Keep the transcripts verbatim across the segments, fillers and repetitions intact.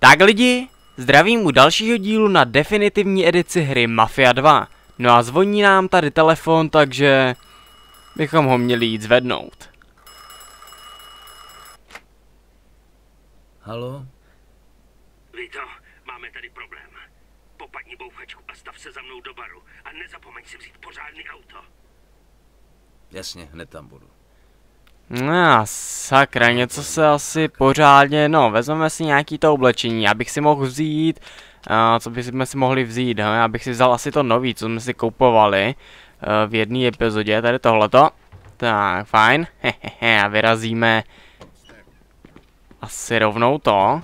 Tak lidi, zdravím u dalšího dílu na definitivní edici hry Mafia dva. No a zvoní nám tady telefon, takže bychom ho měli jít zvednout. Halo? Vito, máme tady problém. Popadni bouchačku a stav se za mnou do baru. A nezapomeň si vzít pořádný auto. Jasně, hned tam budu. No sakra, něco se asi pořádně, no vezmeme si nějaký to oblečení, já bych si mohl vzít, uh, co bychom si mohli vzít, he? Já bych si vzal asi to nový, co jsme si koupovali uh, v jedné epizodě, tady tohleto. Tak, fajn, hehehe, a vyrazíme asi rovnou to.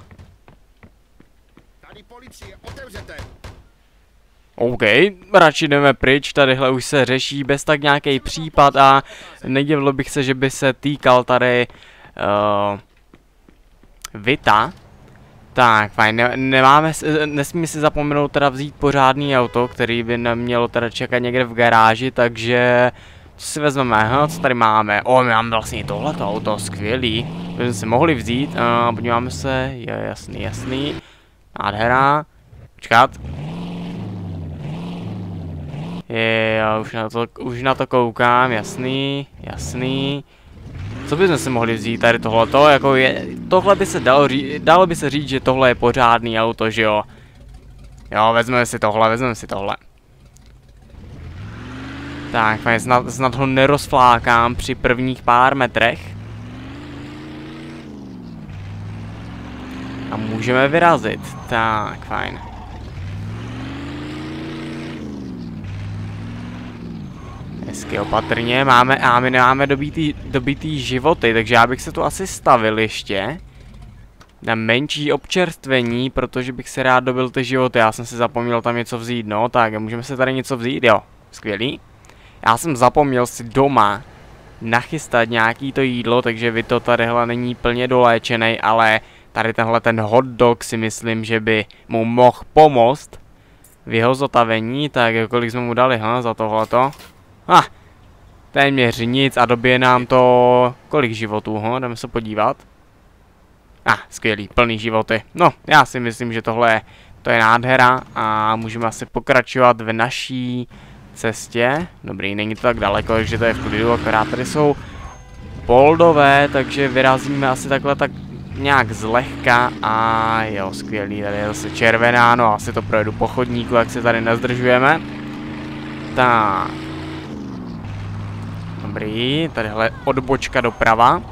Tady policie, otevřete! OK, radši jdeme pryč, tadyhle už se řeší bez tak nějaký případ a nedivilo bych se, že by se týkal tady uh, Vita. Tak, fajn, ne nemáme, nesmí si zapomenout teda vzít pořádný auto, který by nemělo teda čekat někde v garáži, takže co si vezmeme, huh? Co tady máme? O, my máme vlastně tohleto auto, skvělý, bychom si mohli vzít, uh, podíváme se, je jasný, jasný, nádhera, počkat. Je, já už na to, už na to koukám, jasný, jasný. Co bychom si mohli vzít tady tohleto, jako je, tohle by se dalo říct, dalo by se říct, že tohle je pořádný auto, že jo. Jo, vezmeme si tohle, vezmeme si tohle. Tak, fajn, snad, snad ho nerozflákám při prvních pár metrech. A můžeme vyrazit, tak, fajn. Hezky opatrně, máme, a my nemáme dobitý, dobitý životy, takže já bych se tu asi stavil ještě. Na menší občerstvení, protože bych se rád dobil ty životy, já jsem si zapomněl tam něco vzít, no, tak můžeme si tady něco vzít, jo, skvělý. Já jsem zapomněl si doma nachystat nějaký to jídlo, takže vy to tadyhle není plně doléčený, ale tady tenhle ten hot dog si myslím, že by mu mohl pomoct v jeho zotavení, tak kolik jsme mu dali, ha, za tohleto. Ah, téměř nic a dobije nám to kolik životů, ho? Jdeme se podívat. Ah, skvělý, plný životy. No, já si myslím, že tohle je, to je nádhera a můžeme asi pokračovat v naší cestě. Dobrý, není to tak daleko, takže to je v klidu, akorát tady jsou poldové, takže vyrazíme asi takhle tak nějak zlehka a jo, skvělý, tady je zase červená, no asi to projedu po chodníku, jak se tady nezdržujeme. Tak. Dobrý, tadyhle odbočka doprava.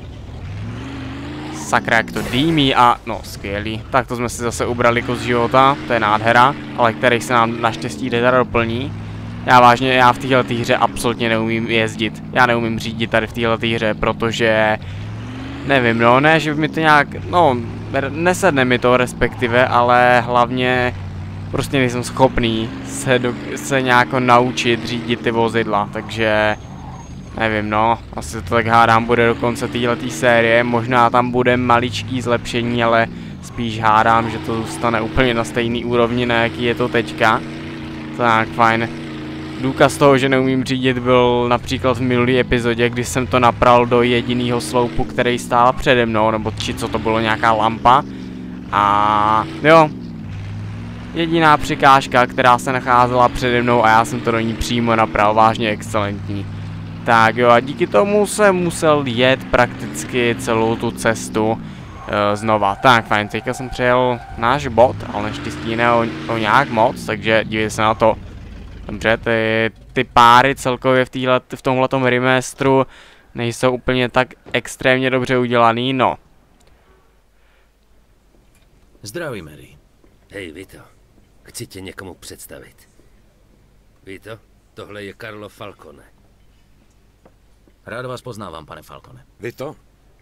Sakra, jak to dýmí a no, skvělý. Tak to jsme si zase ubrali kus života, to je nádhera, ale který se nám naštěstí teda doplní. Já vážně, já v této hře absolutně neumím jezdit. Já neumím řídit tady v této hře, protože nevím, no, ne, že by mi to nějak, no, nesedne mi to respektive, ale hlavně prostě nejsem schopný se, do, se nějak naučit řídit ty vozidla, takže nevím, no, asi to tak hádám bude do konce téhletý série, možná tam bude maličký zlepšení, ale spíš hádám, že to zůstane úplně na stejný úrovni, na jaký je to teďka. Tak, fajn. Důkaz toho, že neumím řídit, byl například v minulý epizodě, kdy jsem to napral do jediného sloupu, který stál přede mnou, nebo či co to bylo, nějaká lampa. A jo, jediná překážka, která se nacházela přede mnou a já jsem to do ní přímo napral, vážně excelentní. Tak jo, a díky tomu jsem musel jet prakticky celou tu cestu uh, znova. Tak fajn, teďka jsem přejel náš bod, ale naštěstí ne o, o nějak moc, takže dívejte se na to. Dobře, ty, ty páry celkově v, týhle, v tomhletom remastru nejsou úplně tak extrémně dobře udělaný, no. Zdraví, Mary. Hej, Vito, chci tě někomu představit. Vito, tohle je Carlo Falcone. Rád vás poznávám, pane Falcone. Vito?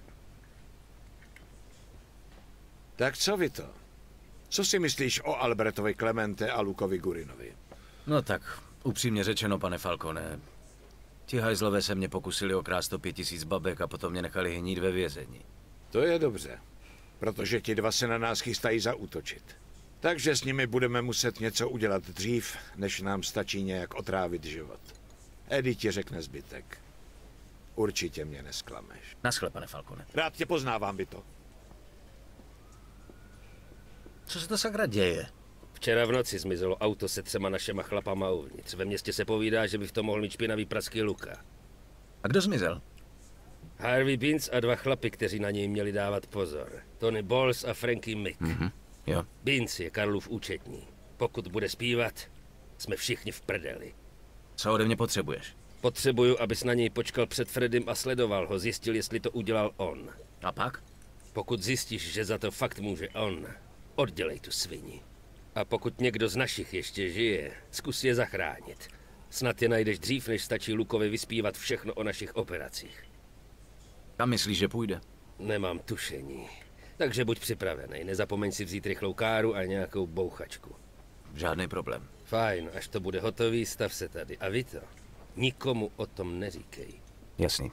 Tak co, Vito? Co si myslíš o Albertovi Clemente a Lukovi Gurinovi? No tak, upřímně řečeno, pane Falcone, ti hajzlové se mě pokusili okrást o pět tisíc babek a potom mě nechali hnít ve vězení. To je dobře, protože ti dva se na nás chystají zaútočit. Takže s nimi budeme muset něco udělat dřív, než nám stačí nějak otrávit život. Eddie ti řekne zbytek. Určitě mě nesklameš. Naschle, pane Falcone. Rád tě poznávám, Vito. Co se to sakra děje? Včera v noci zmizelo auto se třema našema chlapama uvnitř. Ve městě se povídá, že by v tom mohl mít špinavý praský Luka. A kdo zmizel? Harvey Binns a dva chlapy, kteří na něj měli dávat pozor. Tony Bowles a Frankie Mick. Mhm, jo. Binns je Karlův účetní. Pokud bude zpívat, jsme všichni v prdeli. Co ode mě potřebuješ? Potřebuju, abys na něj počkal před Fredem a sledoval ho, zjistil, jestli to udělal on. A pak? Pokud zjistíš, že za to fakt může on, oddělej tu svini. A pokud někdo z našich ještě žije, zkus je zachránit. Snad je najdeš dřív, než stačí Lukovi vyspívat všechno o našich operacích. Kam myslíš, že půjde? Nemám tušení. Takže buď připravený, nezapomeň si vzít rychlou káru a nějakou bouchačku. Žádný problém. Fajn, až to bude hotový, stav se tady. A vy to, nikomu o tom neříkej. Jasný.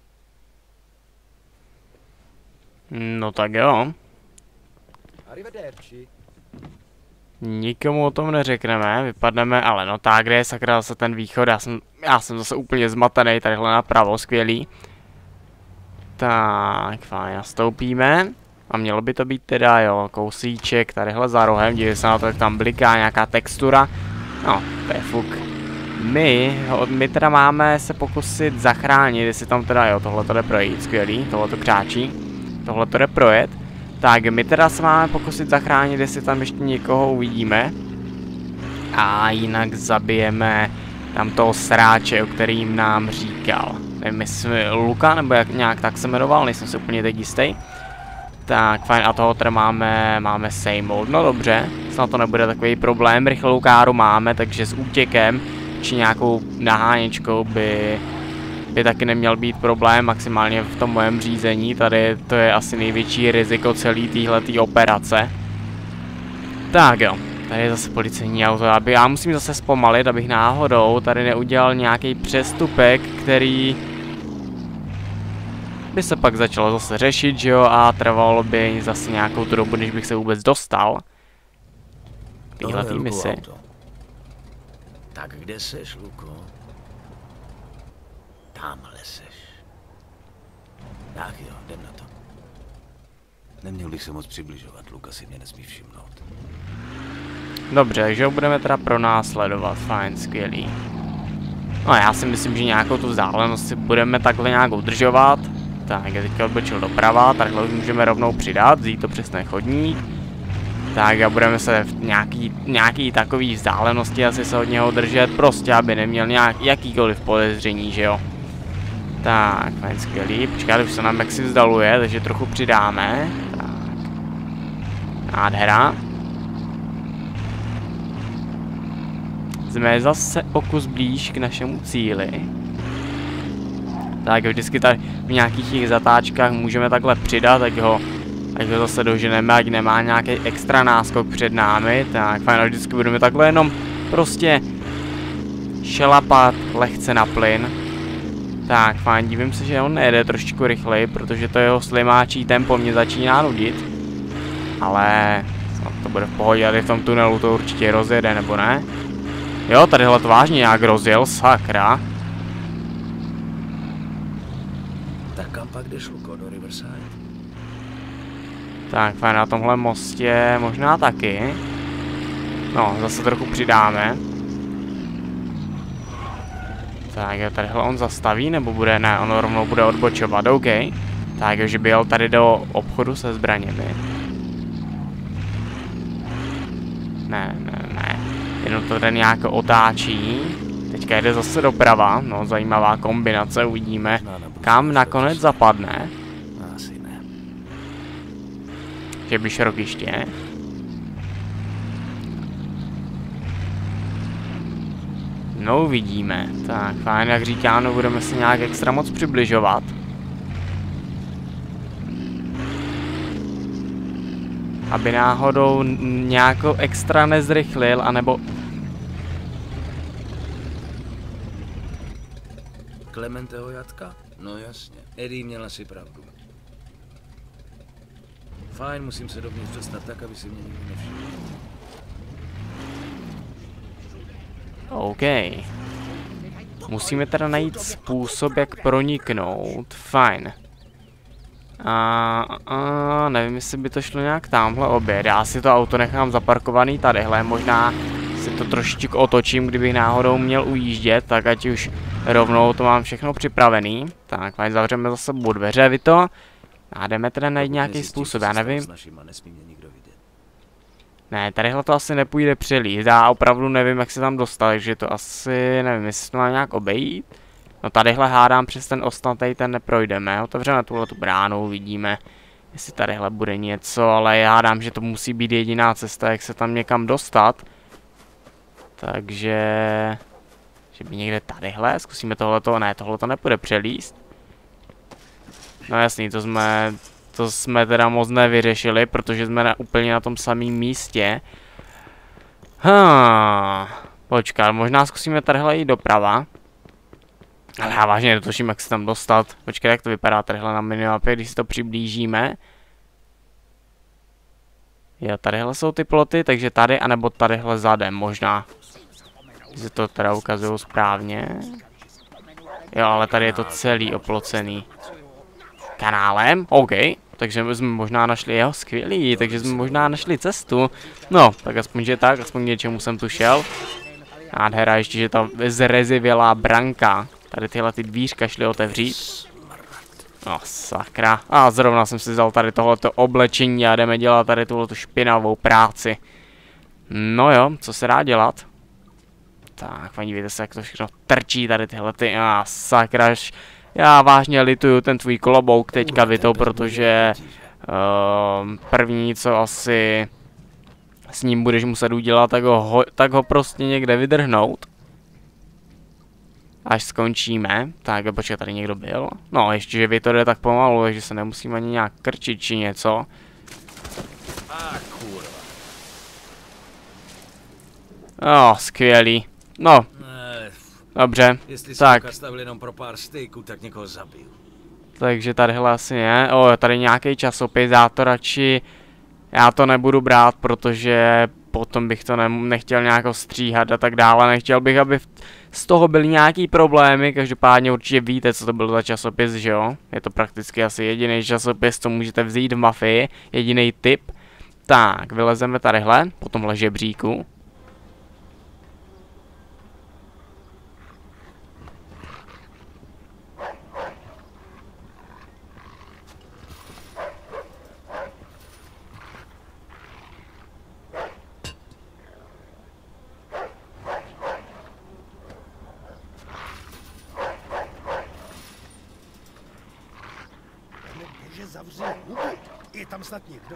No tak jo. Nikomu o tom neřekneme, vypadneme, ale no tak, kde je sakra zase ten východ, já jsem, já jsem zase úplně zmatený, tadyhle napravo, skvělý. Tak, fajn, nastoupíme. A mělo by to být teda, jo, kousíček tadyhle za rohem, dívej se na to, jak tam bliká nějaká textura. No, to je fuk. My, my teda máme se pokusit zachránit, jestli tam teda, jo, tohle to jde projít, skvělý, tohle to křáčí. Tohle to jde projet. Tak, my teda se máme pokusit zachránit, jestli tam ještě někoho uvidíme. A jinak zabijeme tam toho sráče, o kterým nám říkal. Nevím, jestli Luka, nebo jak nějak tak se jmenoval, nejsem si úplně teď jistý. Tak, fajn, a toho teda máme, máme sejmout, no dobře, snad to nebude takový problém, rychlou káru máme, takže s útěkem, či nějakou naháněčkou by, by taky neměl být problém, maximálně v tom mojem řízení, tady to je asi největší riziko celé téhletý operace. Tak jo, tady je zase policejní auto, aby já musím zase zpomalit, abych náhodou tady neudělal nějaký přestupek, který by se pak začalo zase řešit, že jo, a trvalo by zase nějakou tu dobu, než bych se vůbec dostal k téhletý misi. Tak kde seš, Luko? Tamhle seš. Tak jo, jdem na to. Neměl bych se moc přibližovat, Luka si mě nesmí všimnout. Dobře, takže ho budeme teda pronásledovat, fajn, skvělý. No já si myslím, že nějakou tu vzdálenost si budeme takhle nějak udržovat. Tak, já teďka odbočil doprava, takhle už můžeme rovnou přidat, vzít to přes ten chodník. Tak a budeme se v nějaký, nějaký takový vzdálenosti asi se od něho držet, prostě aby neměl nějak, jakýkoliv podezření, že jo. Tak, fajn, skvělý, počkat, už se nám jak si vzdaluje, takže trochu přidáme. Tak, nádhera. Jsme zase o kus blíž k našemu cíli. Tak vždycky tady v nějakých těch zatáčkách můžeme takhle přidat, tak ho, tak ho zase doženeme, ať nemá nějaký extra náskok před námi. Tak fajn, vždycky budeme takhle jenom prostě šelapat lehce na plyn. Tak fajn, dívím se, že on nejede trošičku rychleji, protože to jeho slimáčí tempo mě začíná nudit. Ale snad to bude v pohodě, tady v tom tunelu to určitě rozjede, nebo ne? Jo, tadyhle to vážně nějak rozjel, sakra. Tak kam pak jdeš, Luko, do Riverside? Tak, fajn, na tomhle mostě možná taky. No, zase trochu přidáme. Tak jo, tadyhle on zastaví, nebo bude, ne, on rovnou bude odbočovat, OK. Tak jo, že by jel tady do obchodu se zbraněmi. Ne, ne, ne. Jenom to tady nějak otáčí. Teďka jde zase doprava, no zajímavá kombinace, uvidíme, kam nakonec zapadne. Asi ne. Že by šrokiště. No uvidíme. Tak fajn, jak říká, no budeme se nějak extra moc přibližovat. Aby náhodou nějakou extra nezrychlil, anebo... Klementeho jatka? No jasně. Eddie měl asi pravdu. Fajn, musím se dovnitř dostat tak, aby si mě nikdo nevšiml. OK. Musíme teda najít způsob, jak proniknout. Fajn. A, a nevím, jestli by to šlo nějak tamhle obět. Já si to auto nechám zaparkovaný tadyhle. Možná si to trošičku otočím, kdybych náhodou měl ujíždět, tak ať už rovnou to mám všechno připravený. Tak, fajn, zavřeme za sebou dveře, vy to. A jdeme teda najít nějaký způsob, já nevím. Ne, tadyhle to asi nepůjde přelít, já opravdu nevím, jak se tam dostat, takže to asi, nevím, jestli to má nějak obejít. No tadyhle hádám přes ten ostatný, ten neprojdeme, otevřeme tuhle tu bránu, uvidíme, jestli tadyhle bude něco, ale já hádám, že to musí být jediná cesta, jak se tam někam dostat. Takže, že by někde tadyhle, zkusíme tohleto, ne, tohleto nepůjde přelíst. No jasný, to jsme, to jsme teda moc nevyřešili, protože jsme na, úplně na tom samém místě. Hm, počkat, možná zkusíme tadyhle jít doprava. Ale já vážně netuším, jak se tam dostat. Počkej, jak to vypadá tadyhle na minimapě, když si to přiblížíme. Jo, tadyhle jsou ty ploty, takže tady, anebo tadyhle zadem, možná. Když se to teda ukazují správně. Jo, ale tady je to celý oplocený kanálem, OK. Takže jsme možná našli, jeho skvělý, takže jsme možná našli cestu. No, tak aspoň, že tak, aspoň něčemu jsem tu šel. Nádhera, ještě, že ta zrezivělá branka. Tady tyhle ty dvířka šly otevřít. No, sakra. A zrovna jsem si vzal tady tohleto oblečení a jdeme dělat tady tuhletu špinavou práci. No jo, co se dá dělat? Tak, paní, víte se, jak to všechno trčí tady tyhle ty. A sakra, já vážně lituju ten tvůj klobouk teďka, Vito, protože uh, první, co asi s ním budeš muset udělat, tak ho, ho, tak ho prostě někde vydrhnout. Až skončíme. Tak, počkej, tady někdo byl. No, ještě, že Vito jde tak pomalu, takže se nemusím ani nějak krčit či něco. No, skvělý. No. Dobře, Jestli tak. Jestli stavil jenom pro pár stejků, tak někoho zabiju. Takže tadyhle asi je. O, tady nějaký časopis, já to radši... Já to nebudu brát, protože potom bych to ne nechtěl nějak stříhat a tak dále. Nechtěl bych, aby z toho byly nějaký problémy. Každopádně určitě víte, co to byl za časopis, že jo? Je to prakticky asi jediný časopis, co můžete vzít v Mafii. Jediný tip. Tak, vylezeme tadyhle, po tomhle žebříku. Zavři hubu. Je tam snad někdo.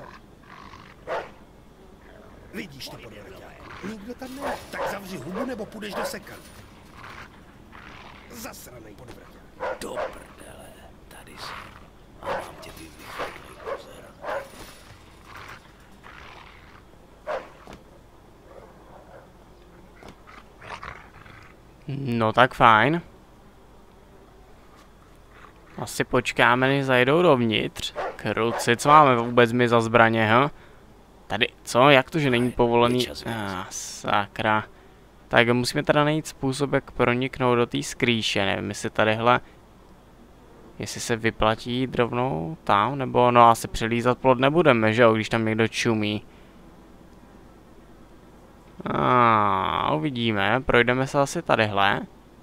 Vidíš ty podvrťáku? Nikdo tam není. Tak zavři hubu, nebo půjdeš do sekan. Zasranej podvrťák. Do prdele, tady jsem. A mám tě ty vychrklej pozor. No tak fajn. Asi počkáme, než zajdou dovnitř. Kruci, co máme vůbec my za zbraně, ha? Tady, co? Jak to, že není povolený? Ah, sakra. Tak musíme teda najít způsob, jak proniknout do té skrýše. Nevím, jestli tadyhle... Jestli se vyplatí jít rovnou tam, nebo no asi přelízat plot nebudeme, že jo, když tam někdo čumí. A ah, uvidíme, projdeme se asi tadyhle.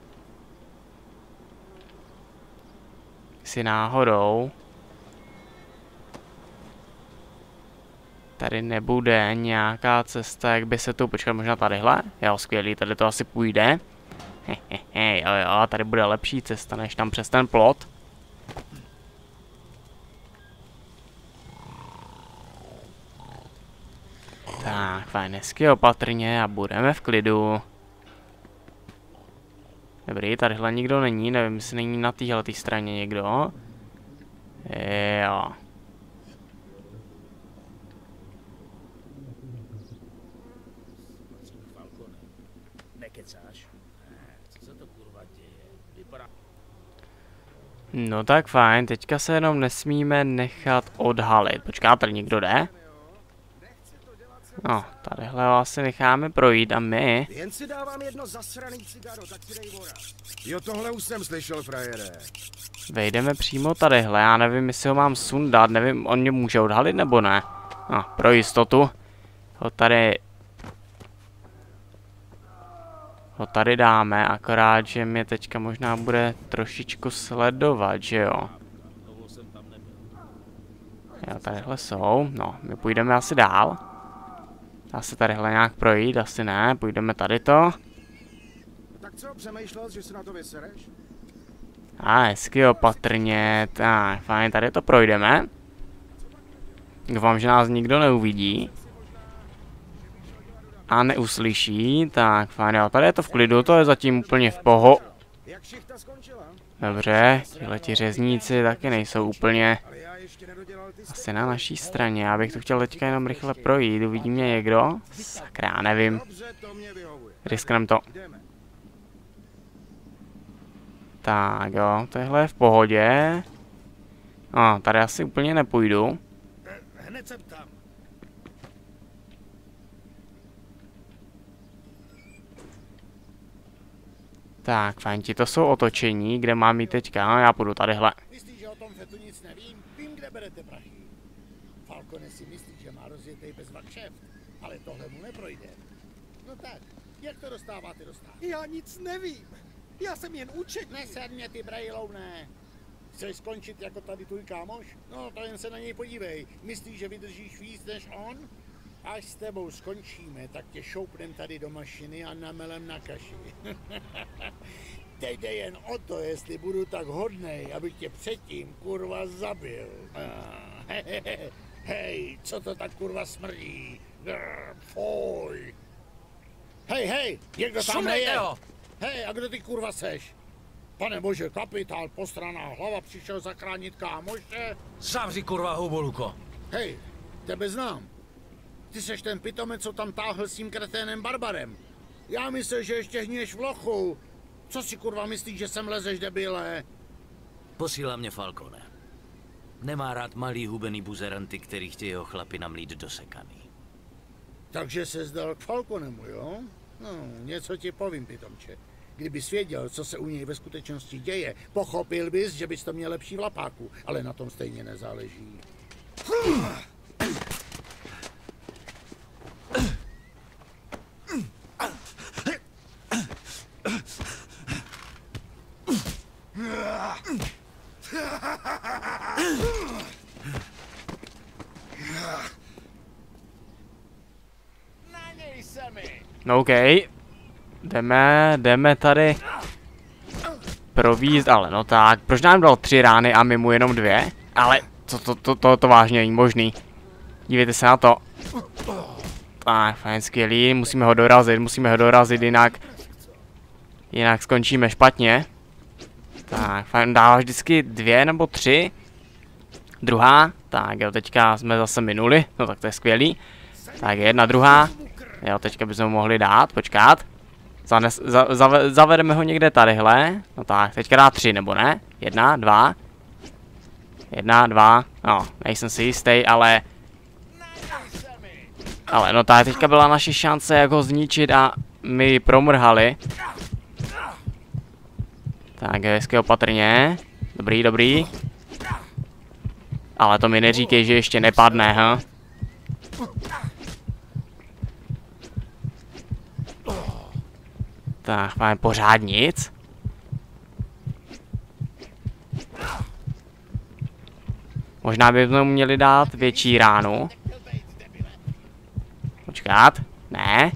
Si náhodou tady nebude nějaká cesta, jak by se tu počkat, možná tadyhle? Jo, skvělý, tady to asi půjde. Hehehe, jo jo, tady bude lepší cesta, než tam přes ten plot. Tak, fajn, hezky opatrně a budeme v klidu. Dobrý, tadyhle nikdo není, nevím, jestli není na téhle straně někdo. Jo. No tak fajn, teďka se jenom nesmíme nechat odhalit. Počká, tady někdo jde? No, tadyhle ho asi necháme projít a my... Jen si dávám jedno zasraný cigaro, tak si dej vora. Jo, tohle už jsem slyšel, frajere. Vejdeme přímo tadyhle, já nevím, jestli ho mám sundat, nevím, on mě může odhalit nebo ne. No, pro jistotu. Ho tady... Ho tady dáme, akorát, že mě teďka možná bude trošičku sledovat, že jo. Jo, tadyhle jsou, no, my půjdeme asi dál. Dá se tadyhle nějak projít, asi ne, půjdeme tady to. Tak co, přemýšlel, že se na to vysereš? A hezky opatrně, tak fajn, tady to projdeme. Doufám, že nás nikdo neuvidí. A neuslyší, tak fajn, jo, tady je to v klidu, to je zatím úplně v poho. Jak šichta skončila? Dobře, tihleti řezníci taky nejsou úplně Ale já ještě nedodělal ty asi na naší straně, já bych tu chtěl teďka jenom rychle projít, uvidí mě někdo? Sakra, nevím, Dobře, to mě vyhovuje. risknem to. Jdeme. Tak jo, tohle je v pohodě. A tady asi úplně nepůjdu. Hned jsem tam. Tak, fajn, ti to jsou otočení, kde mám jít teďka, no, já půjdu tadyhle. Myslíš, že o tom fetu nic nevím? Vím, kde berete prachy. Falcone si myslí, že má rozjetej bezvak kšeft, ale tohle mu neprojde. No tak, jak to dostáváte do státu? Já nic nevím. Já jsem jen účetní. Neser mě, ty brejloune. Chceš skončit jako tady tvůj kámoš? No, to jen se na něj podívej. Myslíš, že vydržíš víc než on? Až s tebou skončíme, tak tě šoupnem tady do mašiny a namelem na kaši. Teď jde jen o to, jestli budu tak hodnej, abych tě předtím kurva zabil. Ah, hej, co to tak kurva smrdí? Grr, fuj. Hej, hej, někdo tam je? Hej, a kdo ty kurva seš? Pane bože, kapitál, postraná hlava, přišel zachránit kámoše? Zavři kurva hubu, Luko. Hej, tebe znám. Ty seš ten pitomec, co tam táhl s tím kreténem Barbarem. Já myslel, že ještě hníješ v lochu. Co si kurva myslíš, že sem lezeš, debile? Posílá mě Falcone. Nemá rád malý hubený buzeranty, který chtějí jeho chlapi namlít do sekaný. Takže se zdal k Falconemu, jo? No, něco ti povím, pitomče. Kdybys věděl, co se u něj ve skutečnosti děje, pochopil bys, že bys to měl lepší v lapáku, ale na tom stejně nezáleží. No OK. Jdeme, jdeme tady provízt, ale no tak, proč nám dal tři rány a my mu jenom dvě? Ale to, to, to, to, to vážně není možný. Dívejte se na to. Tak, fajn, skvělý, musíme ho dorazit, musíme ho dorazit, jinak jinak skončíme špatně. Tak, fajn, dává vždycky dvě nebo tři. Druhá, tak jo, teďka jsme zase minuli, no tak to je skvělý. Tak jedna, druhá, jo, teďka bychom mohli dát, počkat. Zanes, za, za, zavedeme ho někde tadyhle, no tak, teďka dá tři, nebo ne? Jedna, dva. Jedna, dva, no, nejsem si jistý, ale... Ale no tak teďka byla naše šance, jak ho zničit a my ji promrhali. Tak, hezky opatrně. Dobrý, dobrý. Ale to mi neříkej, že ještě nepadne, ha? Tak, máme pořád nic. Možná bychom měli dát větší ránu. Počkat, ne.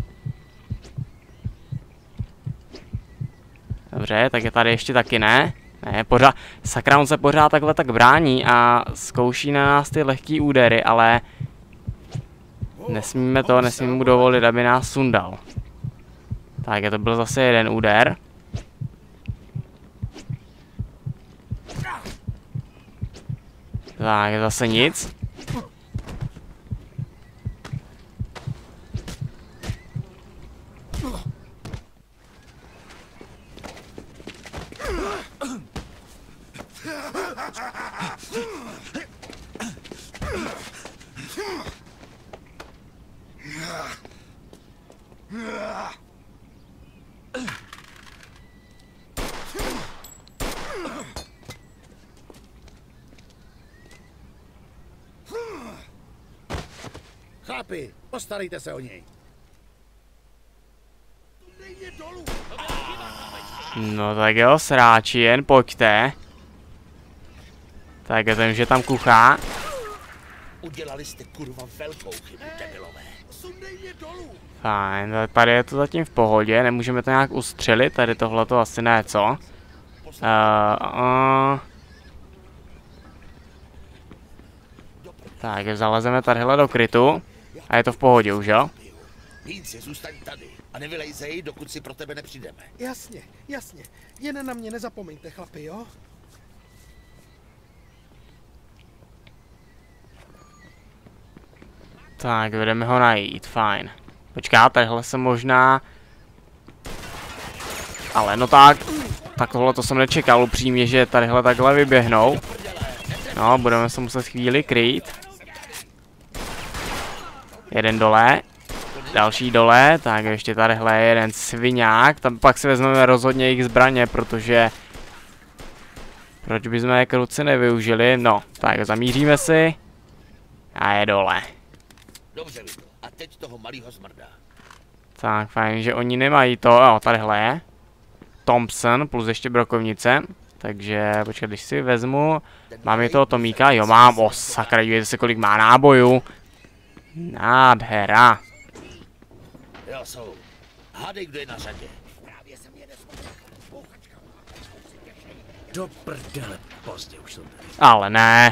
Dobře, tak je tady ještě taky ne. Ne, pořád, sakra, on se pořád takhle tak brání a zkouší na nás ty lehký údery, ale nesmíme to, nesmíme mu dovolit, aby nás sundal. Tak, je to byl zase jeden úder. Tak, zase nic. Chlapi, postarejte se o něj. No tak jo, sráči, jen pojďte. Tak je ten, že tam kuchá. Udělali jste kurva velkou chybu, debilové. Sundej mě dolů. Fajn, tady je to zatím v pohodě, nemůžeme to nějak ustřelit, tady tohle to asi ne, co? Uh, uh. Tak, zalezeme tadyhle do krytu a je to v pohodě už, jo? Více, zůstaň tady a nevylejzej, dokud si pro tebe nepřijdeme. Jasně, jasně. Jen na mě nezapomeňte, chlapi, jo? Tak, jdeme ho najít, fajn. Počká, tadyhle se možná... Ale no tak, tak tohle to jsem nečekal upřímně, že tadyhle takhle vyběhnou. No, budeme se muset chvíli krýt. Jeden dole. Další dole, tak ještě tadyhle je jeden sviňák. Tam pak si vezmeme rozhodně jejich zbraně, protože... Proč bychom je kruci nevyužili? No, tak zamíříme si. A je dole. Dobře, Vito. A teď toho malýho smrda. Tak, fajn, že oni nemají to, jo, tadyhle je. Thompson plus ještě brokovnice. Takže, počkej, když si vezmu, mám i toho Tomíka, jo mám, o sakra, dívejte se kolik má nábojů. Nádhera. Jo, jsou. Hádej, kdo je na řadě. Do prdele, pozdě už jsou tady. Ale ne.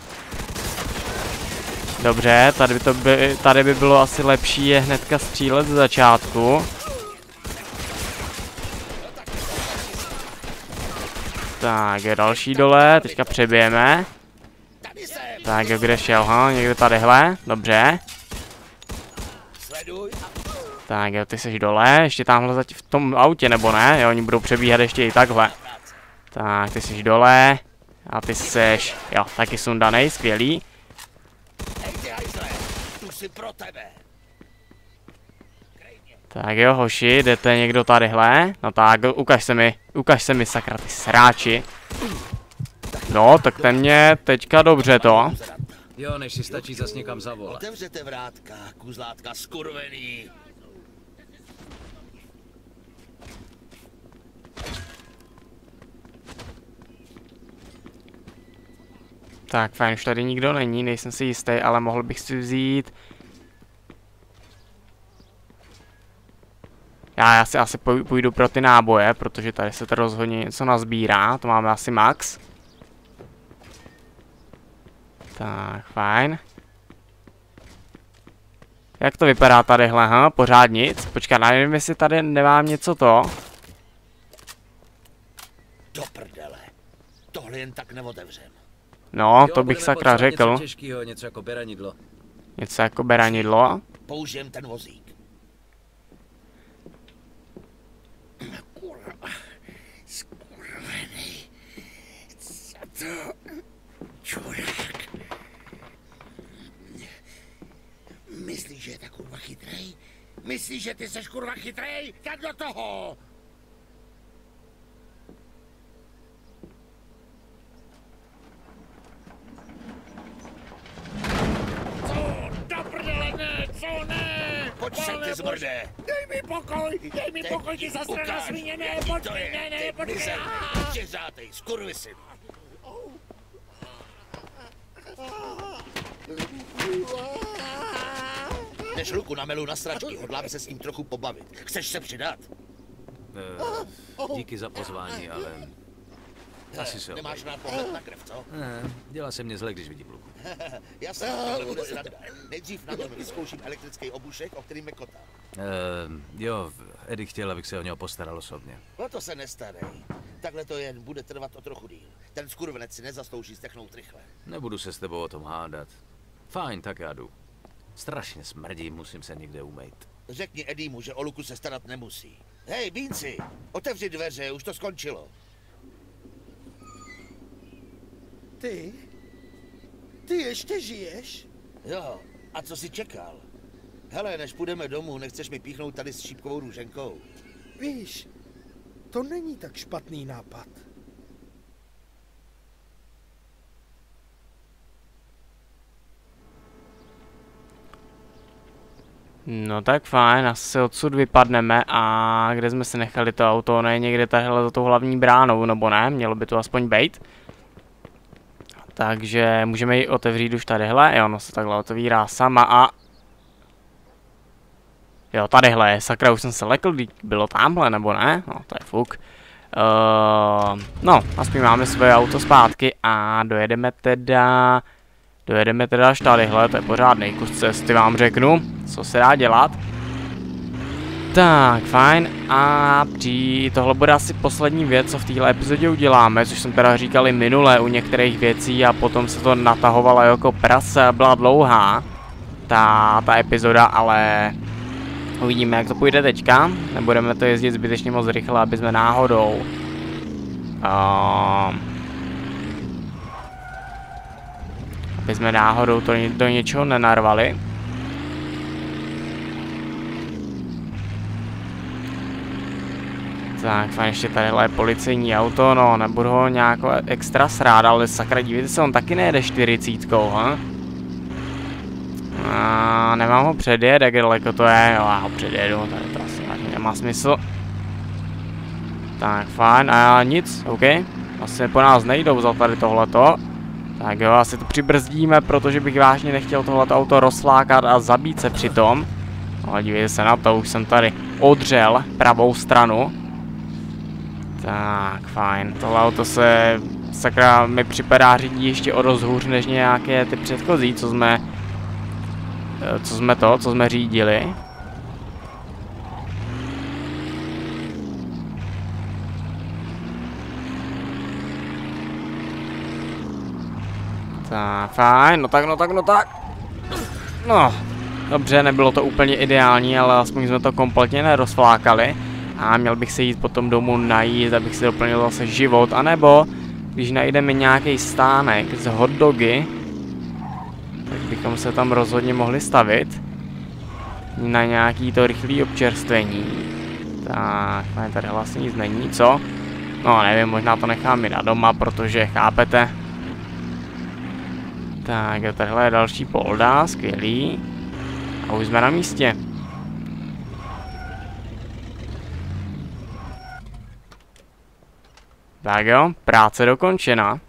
Dobře, tady by, to by, tady by bylo asi lepší je hnedka střílet z začátku. Tak, je další dole, teďka přebijeme. Tak, kde šel, ha? Někde tadyhle, dobře. Tak, jo, ty jsi dole, ještě tamhle zatím v tom autě, nebo ne? Jo, oni budou přebíhat ještě i takhle. Tak, ty jsi dole. A ty seš, jo, taky sundanej, skvělý. Tak jo, hoši, jdete někdo tadyhle? No tak, ukaž se mi, ukaž se mi, sakra, ty sráči. No, tak ten mě teďka dobře to. Jo, než si stačí zas někam zavolat. Otevřete vrátka, kuzlátka skurvený. Tak, fajn, už tady nikdo není, nejsem si jistý, ale mohl bych si vzít... Já, já si asi půjdu pro ty náboje, protože tady se to rozhodně něco nazbírá, to máme asi max. Tak, fajn. Jak to vypadá tadyhle, ha? Pořád nic? Počkat, nevím, jestli tady nemám něco to. Do prdele. Tohle jen tak neotevřem. No, jo, to bych sakra řekl. Něco těžkýho, něco jako beranidlo. Něco jako beranidlo. Použijem ten vozík. Kurva. Skurvený. Co to? Čurák. Myslíš, že je tak kurva chytrej? Myslíš, že ty seš kurva chytrej? Tak do toho! Co ne? Pojď sem, ty zmrde! Dej mi pokoj! Dej mi pokoj, ty zastraná svině! Ne, pojď mi, ne, ne, pojď mi! Štěřátej, skurvisyn! Než Luku namelu na sračky, hodlám se s ním trochu pobavit. Chceš se přidat? Uh, díky za pozvání, ale... Asi se Nemáš rád pohled na krev, co? Ne, dělá se mě zle, když vidím Luku. Jasně, tohle bude sranda. Nejdřív na tom vyzkouším elektrický obušek, o kterým je kota. Uh, jo, Eddie chtěl, abych se o něho postaral osobně. No to se nestarej. Takhle to jen bude trvat o trochu díl. Ten skurvenec si nezaslouží stechnout rychle. Nebudu se s tebou o tom hádat. Fajn, tak já jdu. Strašně smrdí, musím se někde umýt. Řekni Edimu, že o Luku se starat nemusí. Hej, Bínci, otevři dveře, už to skončilo. Ty? Ty ještě žiješ? Jo, a co jsi čekal? Hele, než půjdeme domů, nechceš mi píchnout tady s šípkovou růženkou? Víš, to není tak špatný nápad. No tak fajn, asi odsud vypadneme a kde jsme si nechali to auto, ono je někde tadyhle za tou hlavní bránou, nebo ne, mělo by to aspoň být. Takže můžeme ji otevřít už tadyhle, jo, ono se takhle otevírá sama a... Jo, tadyhle je, sakra, už jsem se lekl, bylo tamhle, nebo ne? No, to je fuk. Uh, no, aspoň máme svoje auto zpátky a dojedeme teda... Dojedeme teda až tadyhle, to je pořádnej kus cesty, vám řeknu, co se dá dělat. Tak, fajn, a při tohle bude asi poslední věc, co v téhle epizodě uděláme, což jsem teda říkal i minule u některých věcí a potom se to natahovalo jako prase a byla dlouhá, ta, ta epizoda, ale uvidíme, jak to půjde teďka, nebudeme to jezdit zbytečně moc rychle, aby jsme náhodou... Uh, aby jsme náhodou to do něčeho nenarvali. Tak, fajn, ještě tadyhle je policejní auto, no, nebudu ho nějak extra srát, ale sakra, dívejte se, on taky nejede čtyřicítkou, ha? A nemám ho předjet, jak daleko to je, jo, já ho předjedu, tady to asi nemá smysl. Tak, fajn, a nic, OK, asi po nás nejdou za tady tohleto. Tak jo, asi to přibrzdíme, protože bych vážně nechtěl tohleto auto rozflákat a zabít se přitom. Ale dívejte se na to, už jsem tady odřel pravou stranu. Tak, fajn, tohle auto se, sakra, mi připadá řídí ještě o dost hůř než nějaké ty předchozí, co jsme, co jsme to, co jsme řídili. Tak, fajn, no tak, no tak, no tak. No, dobře, nebylo to úplně ideální, ale aspoň jsme to kompletně nerozflákali. A měl bych se jít potom domů najít, abych si doplnil zase život, anebo když najdeme nějaký stánek z hotdogy, tak bychom se tam rozhodně mohli stavit na nějaký to rychlé občerstvení. Tak, tady vlastně nic není, co? No, nevím, možná to nechám i na doma, protože chápete. Tak, jo, tadyhle je další polda, skvělý. A už jsme na místě. Tak jo, práce dokončena.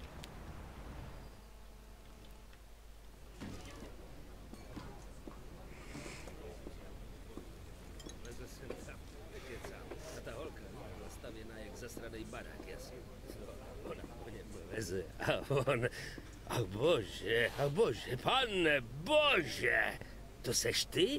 A on... A bože, a bože, pane bože! To seš ty?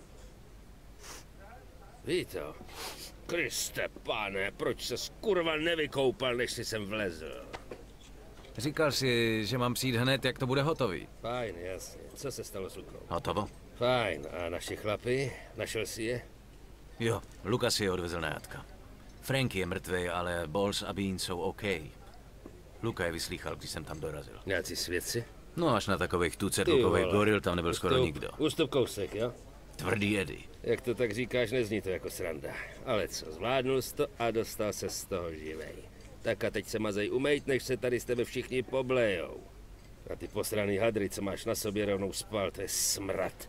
Víto, Kriste, pane, proč se kurva nevykoupal, než jsi sem vlezl? Říkal jsi, že mám přijít hned, jak to bude hotový. Fajn, jasně. Co se stalo s Lukou? Hotovo? Fajn. A naši chlapi? Našel jsi je? Jo, Lukas je odvezl na jatka. Franky je mrtvý, ale Balls a Bean jsou OK. Luka je vyslýchal, když jsem tam dorazil. Nějací svědci? No až na takových tucetlukových goril tam nebyl skoro Ustup, nikdo. Ústup kousek, jo? Tvrdý Eddie. Jak to tak říkáš, nezní to jako sranda. Ale co, zvládnul jsi to a dostal se z toho živej. Tak a teď se mazej umejt, než se tady s tebe všichni poblejou. A ty posraný hadry, co máš na sobě, rovnou spal, to je smrad.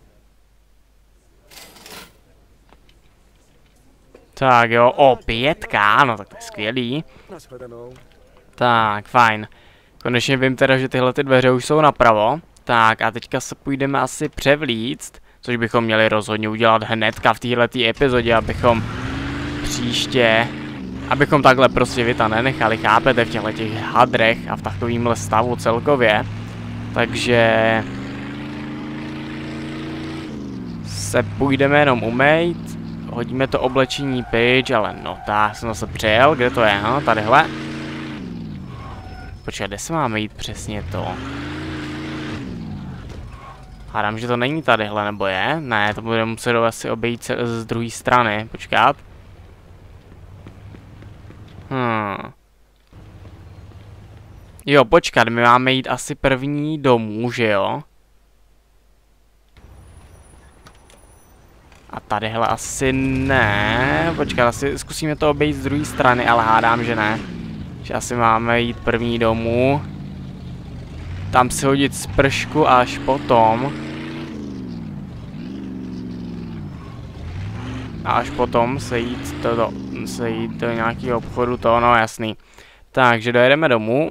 Tak jo, o, pětka, no tak to je skvělý. Tak, fajn. Konečně vím teda, že tyhle ty dveře už jsou napravo. Tak a teďka se půjdeme asi převlíct, což bychom měli rozhodně udělat hnedka v téhleté epizodě, abychom příště, abychom takhle prostě Vita nenechali, chápete, v těchto těch hadrech a v takovýmhle stavu celkově. Takže se půjdeme jenom umejt, hodíme to oblečení pryč, ale no tak jsem zase přejel, kde to je, no, tadyhle. Počkej, kde se máme jít přesně to? Hádám, že to není tadyhle, nebo je? Ne, to budeme muset asi obejít se z druhé strany, počkat. Hmm. Jo, počkat, my máme jít asi první domů, že jo? A tadyhle asi ne. Počkat, asi zkusíme to obejít z druhé strany, ale hádám, že ne. Že asi máme jít první domů. Tam si hodit spršku a až potom. A až potom se jít, to, do, se jít do nějakého obchodu, to no jasný. Takže dojedeme domů.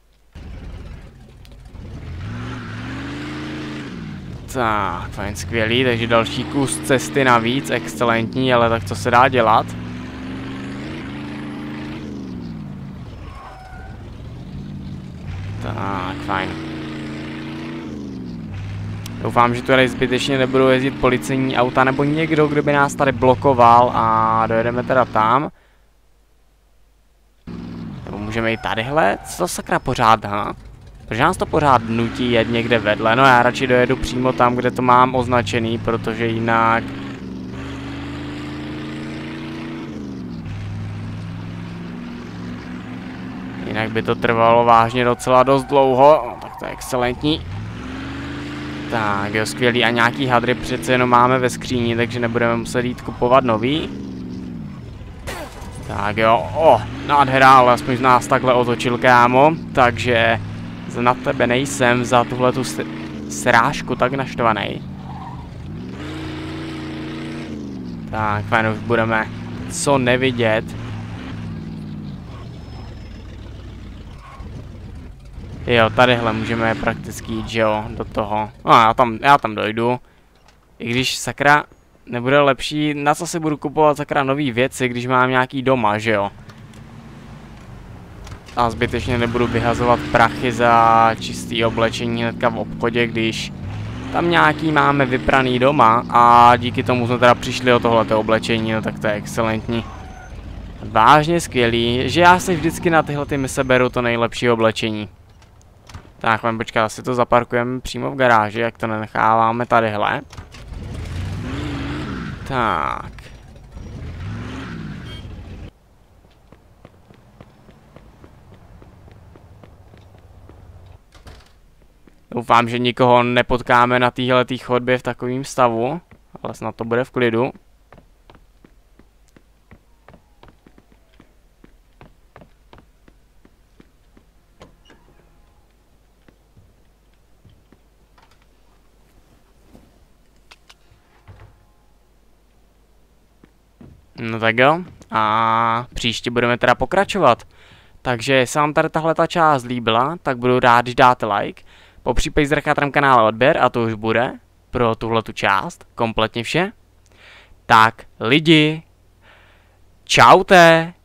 Tak, fajn, skvělý, takže další kus cesty navíc, excelentní, ale tak co se dá dělat? Tak, fajn. Doufám, že tady zbytečně nebudou jezdit policejní auta nebo někdo, kdo by nás tady blokoval a dojedeme teda tam. Nebo můžeme jít tadyhle? Co to sakra pořád, ha? Protože nás to pořád nutí jet někde vedle, no já radši dojedu přímo tam, kde to mám označený, protože jinak... Jinak by to trvalo vážně docela dost dlouho, no, tak to je excelentní. Tak jo, skvělý, a nějaký hadry přece jenom máme ve skříni, takže nebudeme muset jít kupovat nový. Tak jo, o, nádhera, ale aspoň nás takhle otočil, kámo, takže... Na tebe nejsem za tuhletu srážku tak naštvaný. Tak, fajn, už budeme co nevidět. Jo, tadyhle můžeme prakticky jít, že jo, do toho. No, já tam, já tam dojdu. I když sakra nebude lepší, na co si budu kupovat sakra nový věci, když mám nějaký doma, že jo. A zbytečně nebudu vyhazovat prachy za čistý oblečení hnedka v obchodě, když tam nějaký máme vypraný doma a díky tomu jsme teda přišli o tohleto oblečení, no tak to je excelentní. Vážně skvělý, že já si vždycky na tyhle ty mise beru to nejlepší oblečení. Tak, mám počkat, asi to zaparkujeme přímo v garáži, jak to nenecháváme tadyhle. Tak. Doufám, že nikoho nepotkáme na téhletý chodbě v takovém stavu, ale snad to bude v klidu. No tak jo, a příště budeme teda pokračovat. Takže jestli vám tady tahle ta část líbila, tak budu rád, když dáte like. Popřípadě zdrcháte na kanále odběr a to už bude pro tuhletu část kompletně vše. Tak lidi, čaute!